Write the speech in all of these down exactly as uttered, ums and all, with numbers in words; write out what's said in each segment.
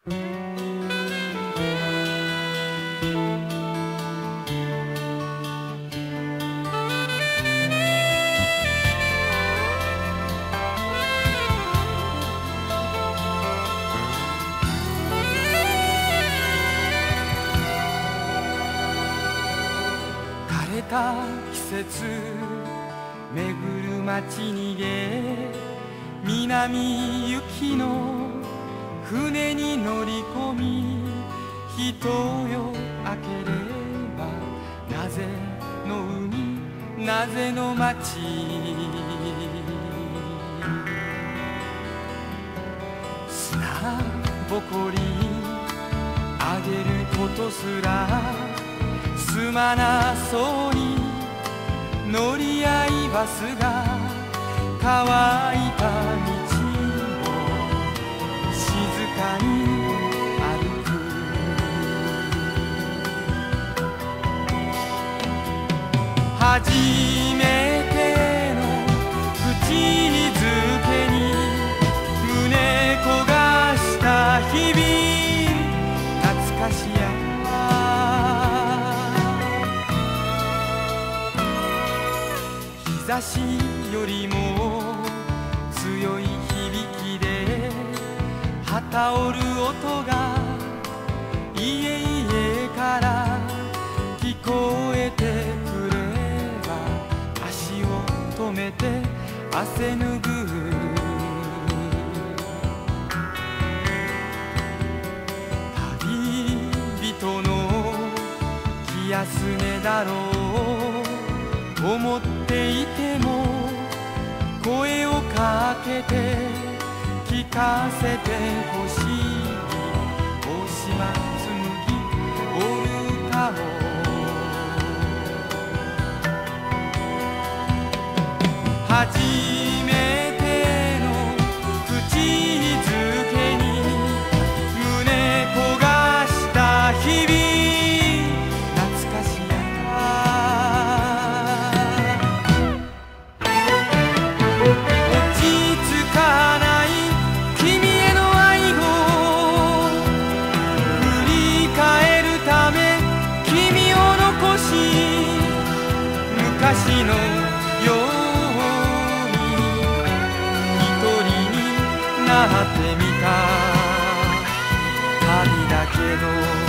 枯れた季節巡る街にげ南行きの船に乗り込み人よ明ければなぜの海なぜの街砂ぼこりあげることすらすまなそうに乗り合いバスが乾いた道を静かに歩く初めての口づけに胸焦がした日々懐かしや日差しよりも強い響きで旗織る音が家々から聞こえてくれば足を止めて汗拭う旅人の気休めだろう思っていても声をかけて聞かせてほしい大島紬オルタを初めての口づけに胸焦がした日々昔のように一人になってみた旅だけど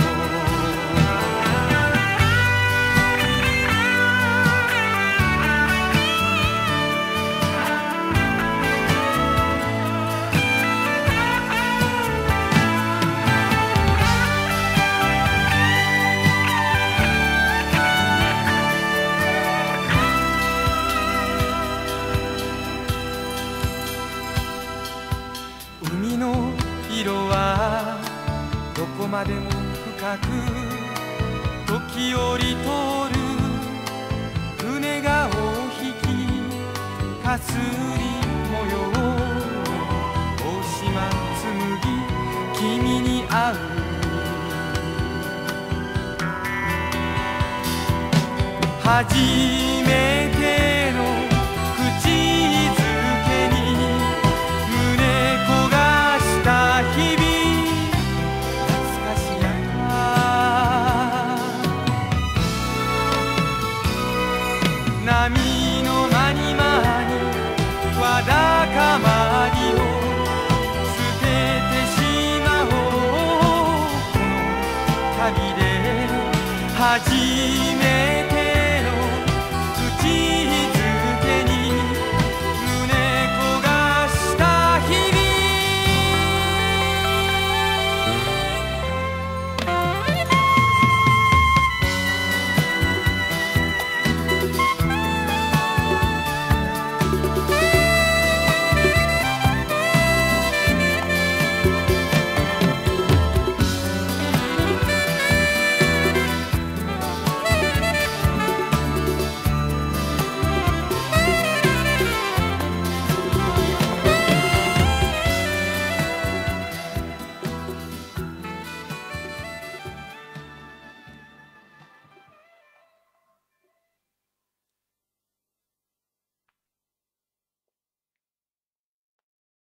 海の色はどこまでも深く時折通る船が尾を引きかすり模様大島紬君に会う初めての口づけに胸焦がした日々懐かしや波の間に間にわだかまりを捨ててしまおうこの旅で初めて